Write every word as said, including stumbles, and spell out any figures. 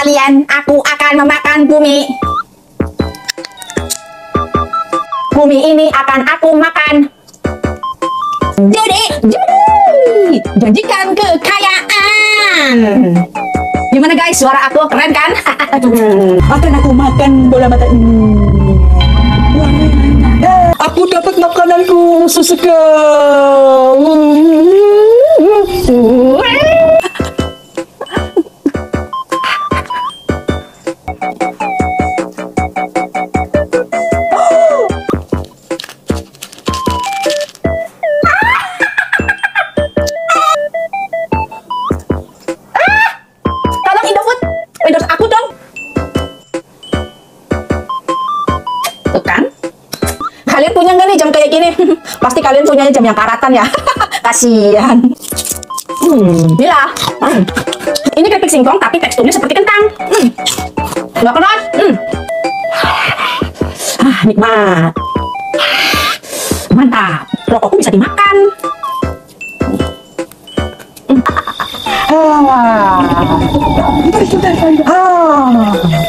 kalian, aku akan memakan bumi. Bumi ini akan aku makan. Jadi, jadi, janjikan kekayaan. Gimana guys, suara aku keren kan? Akan aku makan bola mata ini. Aku dapat makananku sesuka. Tolong Indofood, endorse aku dong. Tuh kan? Kalian punya nggak nih jam kayak gini? Pasti kalian punya jam yang karatan ya. Kasihan. Hmm, bila. Hmm. Ini keripik singkong tapi teksturnya seperti kentang. Hmm. Nggak keras. Hmm. Ah, nikmat. Mantap. Rokokku bisa dimakan. Hmm. Ah. Ah.